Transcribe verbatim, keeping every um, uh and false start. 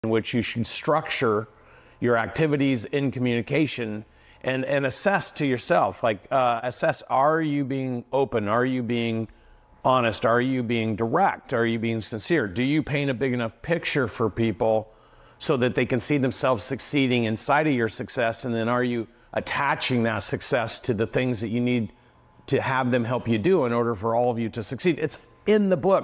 in which you should structure your activities in communication and, and assess to yourself, like uh, assess, are you being open? Are you being honest? Are you being direct? Are you being sincere? Do you paint a big enough picture for people so that they can see themselves succeeding inside of your success? And then are you attaching that success to the things that you need to have them help you do in order for all of you to succeed? It's in the book.